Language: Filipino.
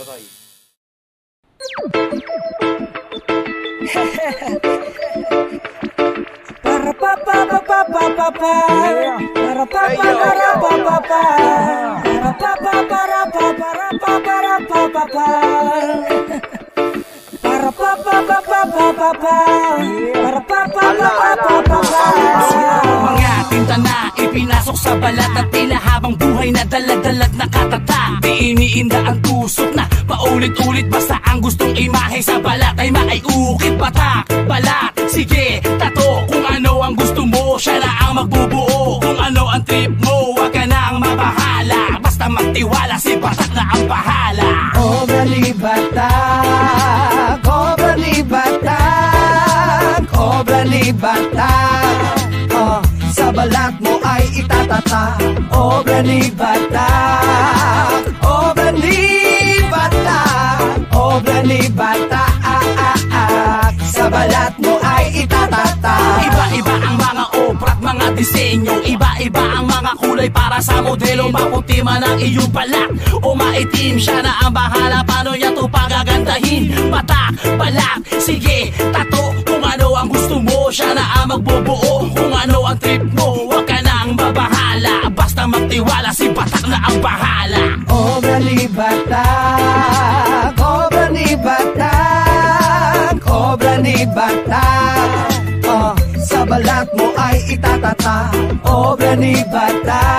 Totoy. Para pa pa pa pa pa pa pa. Para pa pa para pa pa pa. Para pa pa para pa para pa para pa pa pa. Para pa pa pa pa pa pa pa. Para pa pa pa pa pa pa. Mga tinta na ipinasok sa balat at tila habang buhay na dalad-dalad na katatak. Di iniinda ang tusok na paulit-ulit basta ang gustong imahe sa balat ay maiukit. Batak, balat, sige, tato. Kung ano ang gusto mo, siya na ang magbubuo. Kung ano ang trip mo, wag ka nang mabahala. Basta magtiwala, si batak na ang bahala. Obra ni batak, obra ni batak, obra ni batak. Sa balat mo ay itatata. Obra ni batak, obra ni batak, obra ni batak. Sa balat mo ay itatata. Iba-iba ang mga obra at mga disenyo. Iba-iba ang mga kulay para sa modelo. Maputi man ang iyong balat o maitim, siya na ang bahala. Paano niya to pagagandahin? Batak, balat, sige, tato. Kung ano ang gusto mo, siya na ang magbubuo. Kung ano ang trip mo, wag ka nang mabahala. Basta magtiwala, si batak na ang bahala. Obra ni batak, obra ni batak, obra ni batak. Sa balat mo ay itatata. Obra ni batak,